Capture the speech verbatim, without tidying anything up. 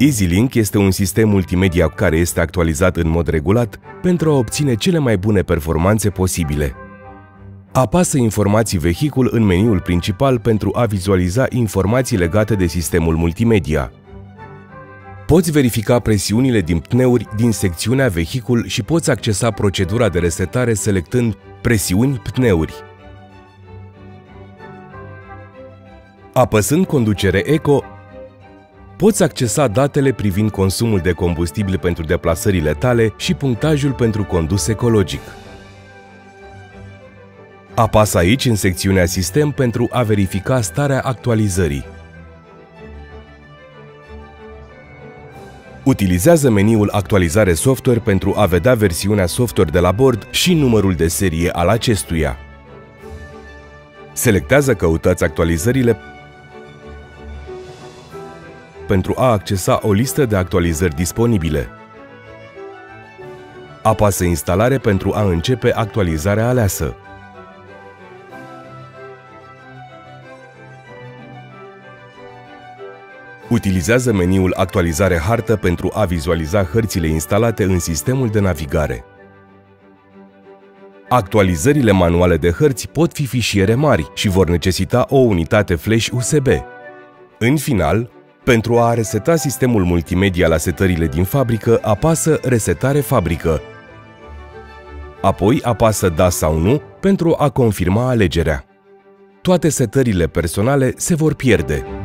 EasyLink este un sistem multimedia care este actualizat în mod regulat pentru a obține cele mai bune performanțe posibile. Apasă informații vehicul în meniul principal pentru a vizualiza informații legate de sistemul multimedia. Poți verifica presiunile din pneuri din secțiunea vehicul și poți accesa procedura de resetare selectând Presiuni pneuri. Apăsând Conducere Eco, poți accesa datele privind consumul de combustibil pentru deplasările tale și punctajul pentru condus ecologic. Apasă aici în secțiunea Sistem pentru a verifica starea actualizării. Utilizează meniul Actualizare software pentru a vedea versiunea software de la bord și numărul de serie al acestuia. Selectează Căutați actualizările pentru a accesa o listă de actualizări disponibile. Apasă Instalare pentru a începe actualizarea aleasă. Utilizează meniul Actualizare hartă pentru a vizualiza hărțile instalate în sistemul de navigare. Actualizările manuale de hărți pot fi fișiere mari și vor necesita o unitate flash U S B. În final, pentru a reseta sistemul multimedia la setările din fabrică, apasă Resetare fabrică. Apoi apasă Da sau Nu pentru a confirma alegerea. Toate setările personale se vor pierde.